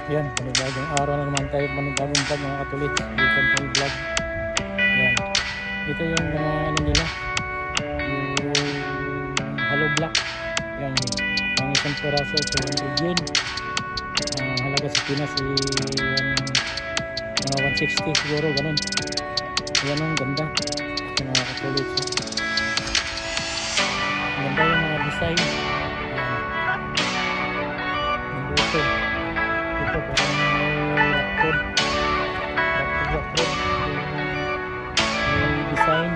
Yan, panibagong araw na naman tayo, panibagong vlog mga katulit. Dito ang vlog. Yan. Ito yung mga ano nila, yung hollow block. Yan. Ang isang peraso, 200 yen. Halaga sa Pinas mga 160 siguro, ganun. Yan ang ganda. Yung mga katulit. Ang ganda yung mga design. Ito parang rock code yung design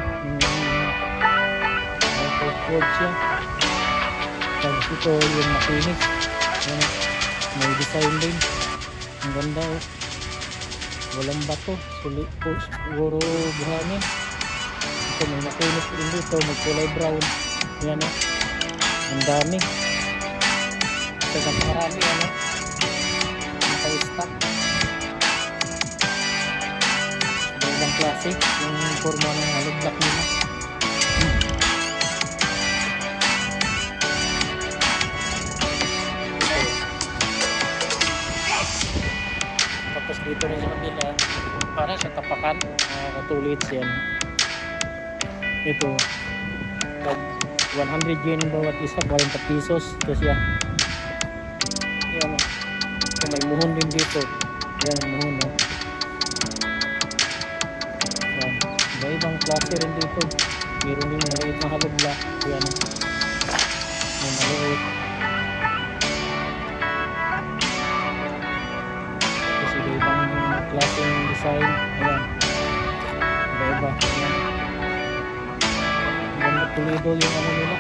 yung code siya. Tapos ito yung makinis, may design din, ang ganda oh. Walang bato, sulit po siguro buhangin. Ito may makinis din dito, may kulay brown. Yan oh, ang dami. Ito marami ano, naka-stack. Ibang klase yung forma ng hollow block nila. Tapos dito rin naman nila para sa tapakan, katulad yan. Ito tag 100 yen bawat isa, 40 pesos. Ito siya. Yan, may muhon din dito. Yan ang muhon oh. Ibang klase rin dito. Meron din maliit na hollow block. Yan. May maliit. Kasi ibang klase yung design. Ayan. Iba-iba. Ayan. Ganda tulido yung ano nila.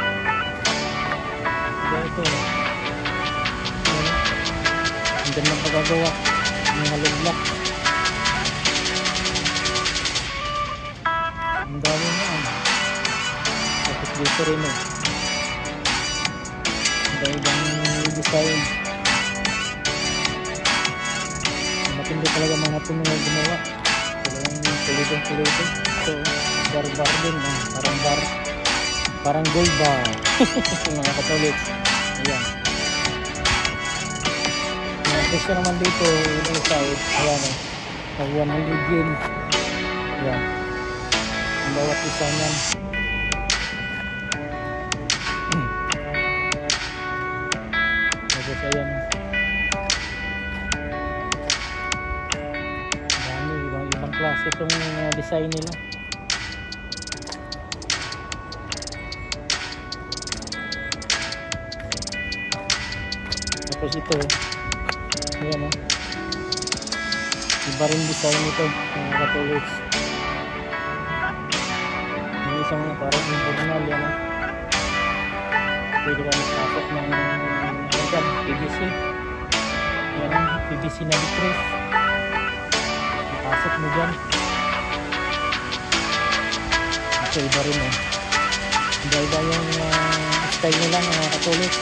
Ito. Ayan. Ang ganda pagagawa ng hollow block. Ang dami na ano. Tapos dito rin oh. Iba-ibang design. Matindi talaga mga ito mga gumawa. Talagang tulido. So, bar din oh. Parang gold bar. Mga katolits. Ayan. Presyo naman dito yung side. Ayan oh. 100 yen. Ayan. Ang bawat isa niyan. Tapos ayan. Dami, ibang klase itong design nila. Tapos ito, ayan o. Iba rin design ito, mga katulits. Isang parang original yan oh. Pwede ka magpasok ng PVC. Yan ang PVC na litres. Ipasok mo dyan. Ito iba rin oh. Iba yung style nila mga katulit.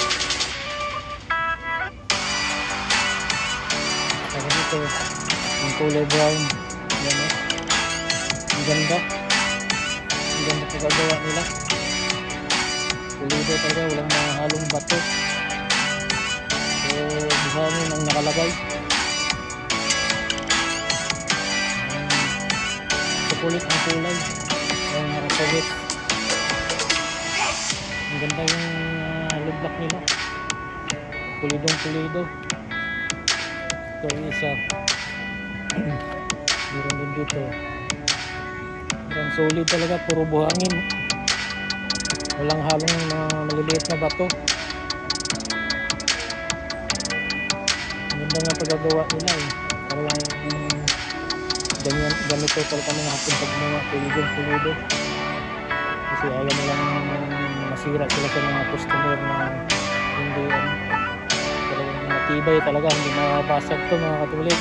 Tapos ito yung kulay brown. Yan oh. Ang ganda. Ang pagkagawa nila. Pulido talaga, walang mahalong bato. So, buhangin ang nakalagay. Kulit ang kulay. Ang nakakulit. Ang ganda yung hollow block nila. Pulido. Ito yung isa. Meron din dito. Ang solid talaga, puro buhangin. Walang halong maliliit na bato. Ang ganda nga pagagawa nila eh. Parang ganito talaga mga hapon pag mga pulido. Kasi ayaw nilang masira sila sa mga customer na hindi talagang matibay talaga, hindi mabasag to mga katulis.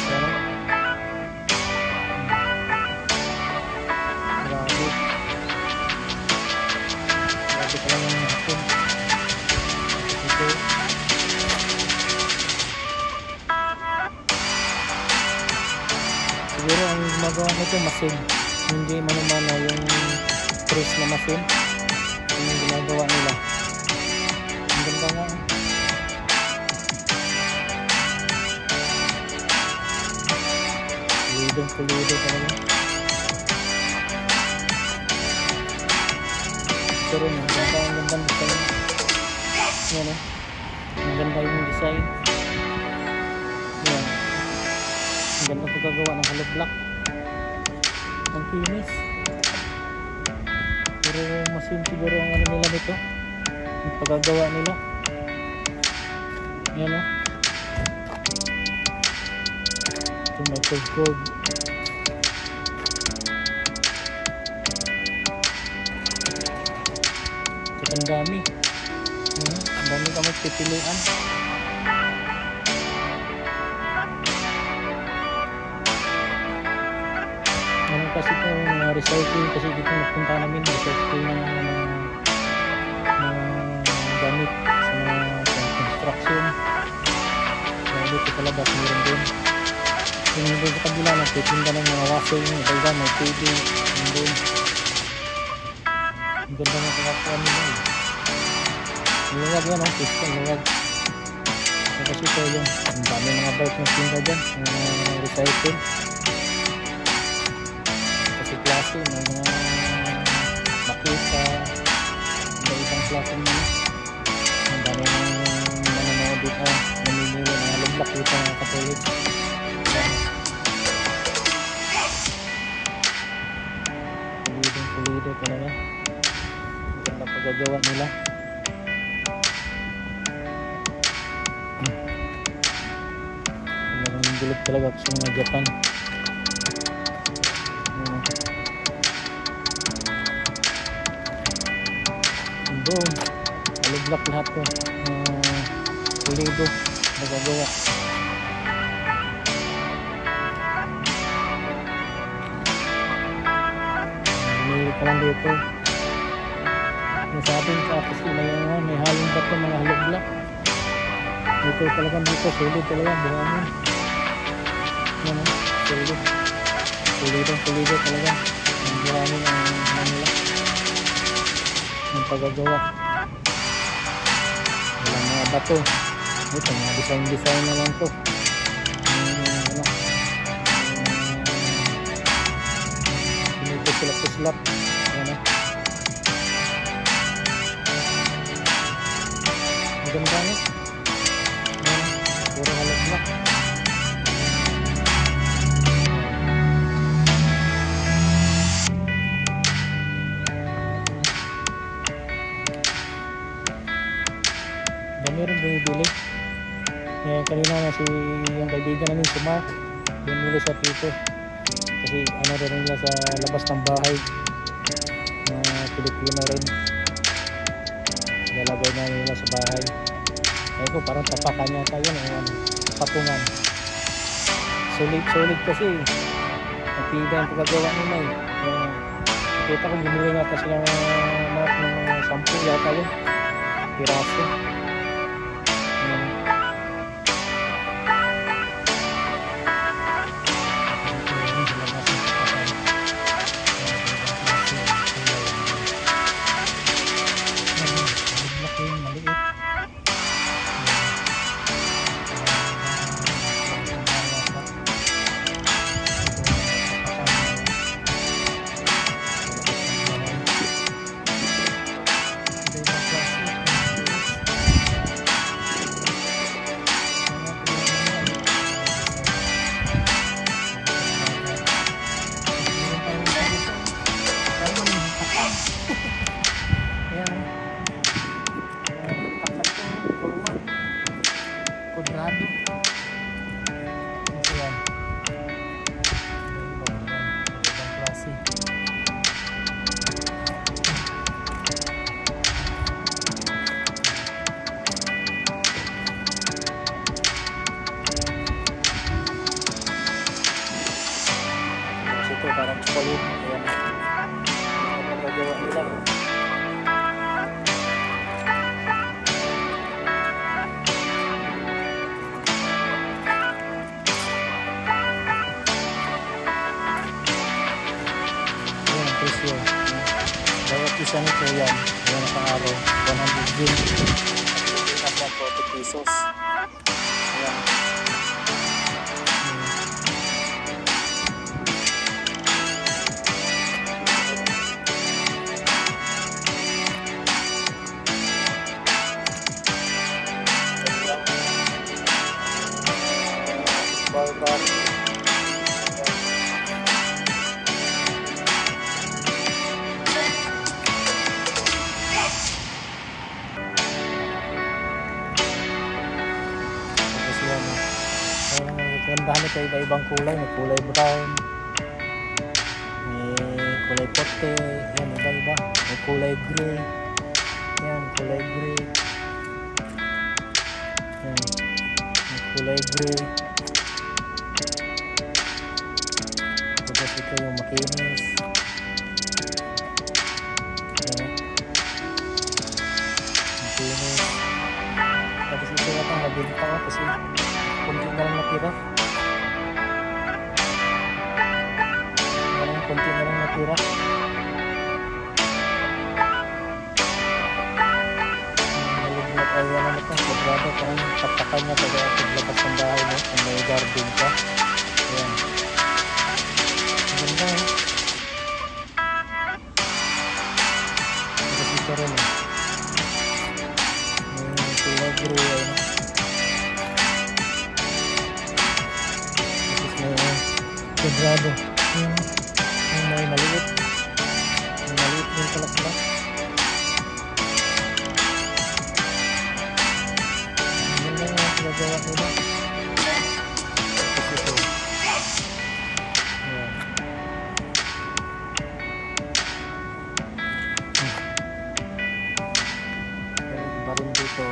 Siguro ang magawa nito masin, hindi mano-mano yung press na masin yung ginagawa nila. Ang ganda nga pulido talaga. Pero ang gandang design. Yan o. Ang ganda yung design. Yan. Ang ganda pagkagawa ng hollow block. Ang kinis. Pero masin siguro ang ano nila nito. Yung pagkagawa nila. Yan o. Ito may gold. Ang dami. Ang dami kami pipilian. Ano kasi ito recycling kasi dito napunta namin recycling ng gamit sa mga construction. Kaya dito sa labas meron din. Yung doon sa kabila nagtitinda ng mga washing, iba may TV, yung doon. Ang ganda ng pagkakuha nila eh. Luwag yan oh, piston, luwag. Kasi ito yung ang dami mga bike na tinda dyan, recycle. Kasi klase, may mga makita, ibang klase naman. Ang dami ng mga dito, namimili ng lublak dito mga katulit. Pulido talaga. Ang ganda pagagawa nila. Ang gulit talaga ako sa mga Japan. Doon, alublak lahat to. Pulido pagagawa. Bumili ka lang dito. Nasabi tapos sila yung may halong bato mga alublak. Ito talagang dito, solid talaga, buhangin. Yan o, solid. Pulido talaga. Ang buhangin ang Manila. Ang pagagawa. Walang mga bato. Ito, mga design na lang to. Pinito-silap. Yan o. Maganda no? Puro hollow block. Dami rin bumibili. Kanina na si yung kaibigan namin si Mark, bumili sa Tito. Kasi ano rin nila sa labas ng bahay. Pilipino rin. Lalagay na nila sa bahay. Ito parang tapakan niya tayo ng patungan. Solid kasi nagtiga ang pagkagawa nila eh. Nakita ko bumili nga sila ng 10 yata yun piraso. Kuadrado. Ito yan. Ibang klase. Kasi ito parang solid. Ayan. Ang nagawa nila. Presyo. Bawat isa nito yan. Yan ang araw. 100 din. Nasa 40 pesos. Ayan. barbar. Tapos yan. Gandahan ito iba-ibang kulay. May kulay brown. May kulay puti. Yan, iba-iba. May kulay gray. Yan, kulay gray. Yan. May kulay gray. Tapos ito yung makinis. Yan. Makinis. Tapos ito yatang nabinta ko kasi kunti na lang natira. Kunti na lang natira. Nalaglag ay wala na ito. Lagrado parang patakan niya taga paglabas ng bahay mo. Kung may garden ka. Ayan. Maganda eh. Tapos ito rin eh. May kulay gray ay na. Tapos may lagrado. May maliit. May maliit din kalakla. Yan lang ang pinagawa nila. Tapos ito. Ayan. Iba rin dito.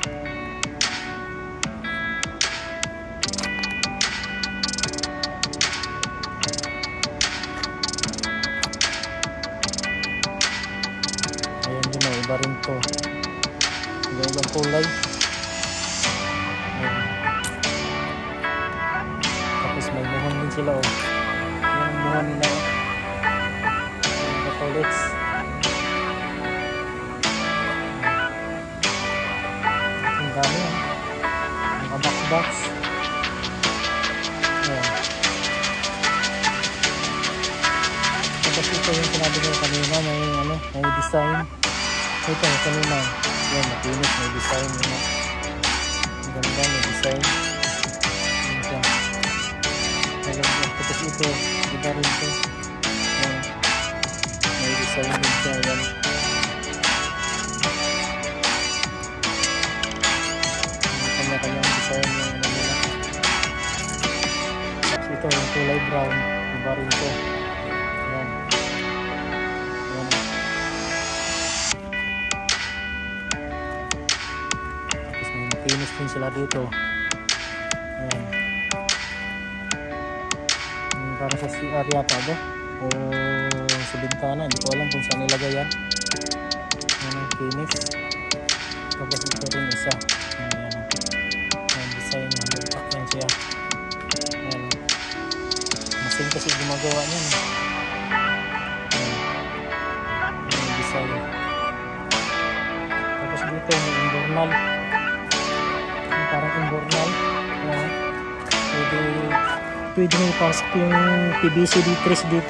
Ayan din o, iba rin to. Ibang kulay. Ayan. Tapos may muhon din sila o. Yung muhon nila o. Ayan, katolits. Ang dami o. Mga box-box. Ayan. Tapos ito yung sinabi ko kanina, may design. Ito yung kanina. Yan, makinis, may design. Ang ganda, may design. Yan siya. Tapos ito, iba rin ito. Yan. May design din siya. Yan. May kanya-kanyang design yung nila. Tapos ito, yung kulay brown. Iba rin ito. Yan. Yan. Tapos may makinis din sila dito. Ayan. Para sa CR yata ba? O sa bintana. Hindi ko alam kung saan nilagay yan. Ayan ang kinis. Tapos ito rin isa. Ayan. Ayan design. Ayan siya. Ayan. Masin kasi gumagawa niyan. Ayan. Ayan design. Tapos dito may invernal. Parang invernal. Ayan. Pwede may pasok yung PVC D3 dito.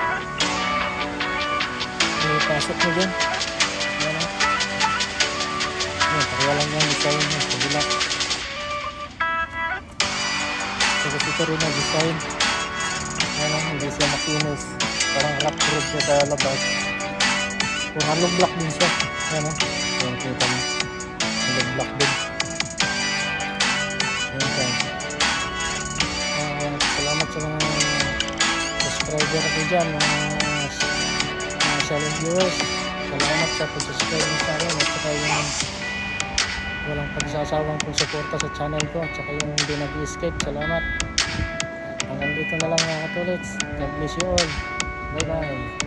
May pasok mo dyan. Ayan. Ayan, pareha lang yung design niya. Kabila. Tapos ito rin ang design. Ayan, hindi siya makinis. Parang rock road siya sa labas. Kung hollow block din siya. Ayan, ayan, kita mo. Hollow block din. Ayan siya. Salamat sa mga subscriber ko dyan, mga silent viewers. Salamat sa pag-subscribe sa akin at saka yung walang pagsasawang kong suporta sa channel ko at saka yung hindi nag-escape. Salamat. Hanggang dito na lang mga katulits. God bless you all. Bye bye.